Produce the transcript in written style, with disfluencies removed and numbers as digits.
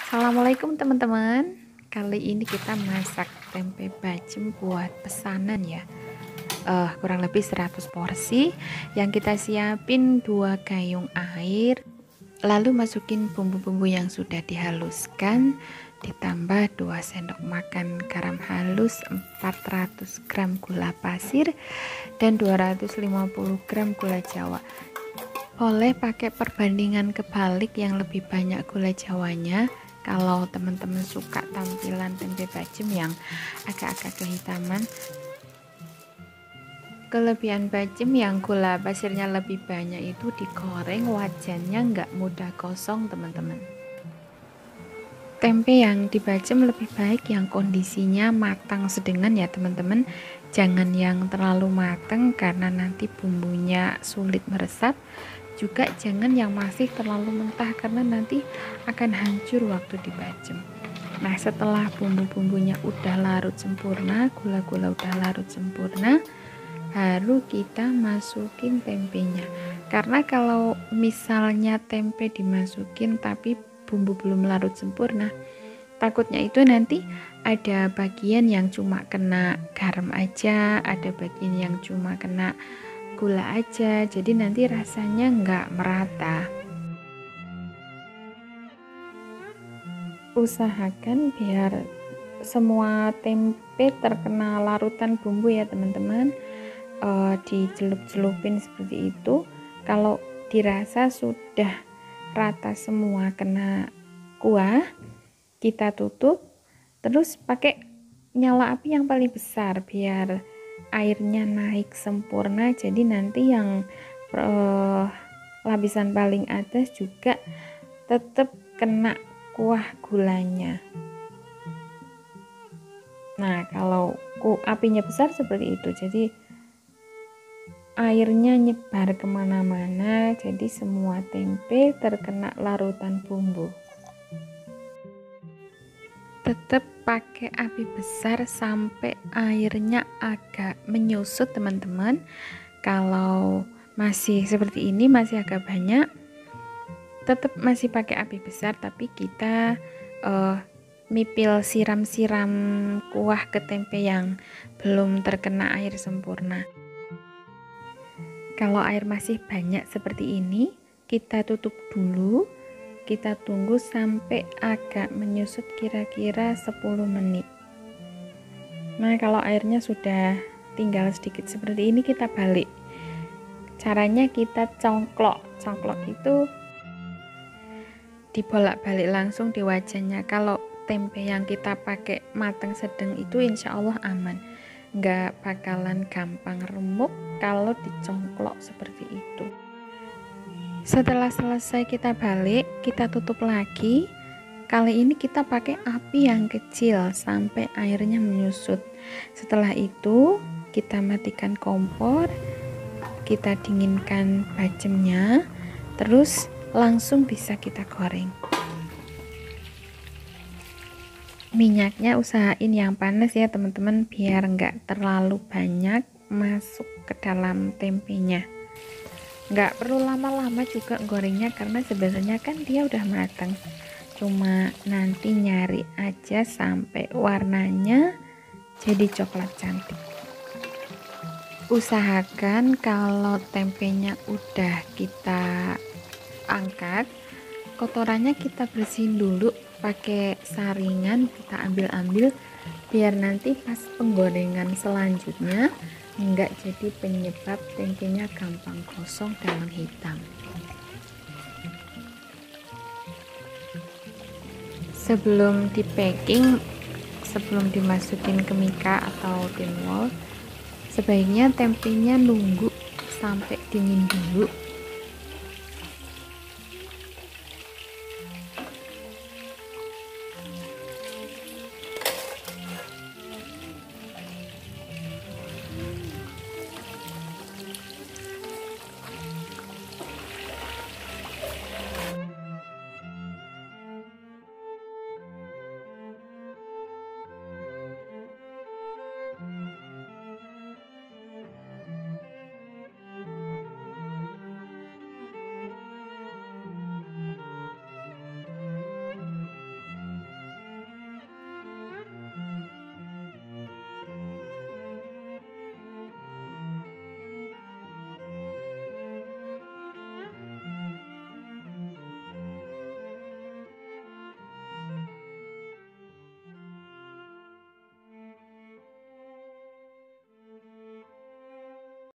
Assalamualaikum teman-teman. Kali ini kita masak tempe bacem buat pesanan ya. Kurang lebih 100 porsi. Yang kita siapin 2 gayung air. Lalu masukin bumbu-bumbu yang sudah dihaluskan, ditambah 2 sendok makan garam halus, 400 gram gula pasir, dan 250 gram gula jawa. Boleh pakai perbandingan kebalik yang lebih banyak gula jawanya kalau teman-teman suka tampilan tempe bacem yang agak-agak kehitaman. Kelebihan bacem yang gula pasirnya lebih banyak itu digoreng wajannya nggak mudah gosong teman-teman. Tempe yang dibacem lebih baik yang kondisinya matang sedengan ya teman-teman, jangan yang terlalu matang karena nanti bumbunya sulit meresap. Juga jangan yang masih terlalu mentah karena nanti akan hancur waktu dibacem. Nah, setelah bumbu-bumbunya udah larut sempurna, gula-gula udah larut sempurna, baru kita masukin tempenya. Karena kalau misalnya tempe dimasukin tapi bumbu belum larut sempurna, takutnya itu nanti ada bagian yang cuma kena garam aja, ada bagian yang cuma kena gula aja, jadi nanti rasanya nggak merata. Usahakan biar semua tempe terkena larutan bumbu ya teman-teman. Dicelup-celupin seperti itu. Kalau dirasa sudah rata semua kena kuah, kita tutup, terus pakai nyala api yang paling besar biar airnya naik sempurna, jadi nanti yang lapisan paling atas juga tetap kena kuah gulanya. Nah, kalau apinya besar seperti itu, jadi airnya nyebar kemana-mana, jadi semua tempe terkena larutan bumbu. Tetap pakai api besar sampai airnya agak menyusut teman-teman. Kalau masih seperti ini, masih agak banyak, tetap masih pakai api besar, tapi kita mipil siram-siram kuah ke tempe yang belum terkena air sempurna. Kalau air masih banyak seperti ini, kita tutup dulu. Kita tunggu sampai agak menyusut kira-kira 10 menit. Nah, kalau airnya sudah tinggal sedikit seperti ini, kita balik. Caranya kita congklok. Congklok itu dibolak-balik langsung di wajannya. Kalau tempe yang kita pakai matang sedang itu insya Allah aman. Nggak bakalan gampang remuk kalau dicongklok seperti itu. Setelah selesai kita balik, kita tutup lagi. Kali ini kita pakai api yang kecil sampai airnya menyusut. Setelah itu kita matikan kompor, kita dinginkan bacemnya, terus langsung bisa kita goreng. Minyaknya usahain yang panas ya teman-teman, biar nggak terlalu banyak masuk ke dalam tempenya. Nggak perlu lama-lama juga gorengnya karena sebenarnya kan dia udah matang, cuma nanti nyari aja sampai warnanya jadi coklat cantik. Usahakan kalau tempenya udah kita angkat, kotorannya kita bersihin dulu pakai saringan, kita ambil-ambil biar nanti pas penggorengan selanjutnya enggak jadi penyebab tempenya gampang gosong dan menghitam. Sebelum di packing, sebelum dimasukin ke mika atau tin wall, sebaiknya tempenya nunggu sampai dingin dulu